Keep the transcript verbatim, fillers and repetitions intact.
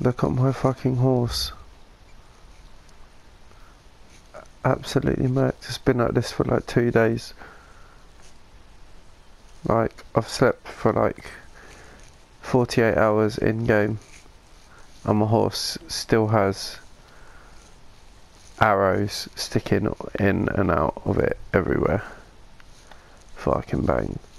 Look at my fucking horse. Absolutely murked. It's been like this for like two days. Like, I've slept for like forty-eight hours in game, and my horse still has arrows sticking in and out of it everywhere. Fucking bang.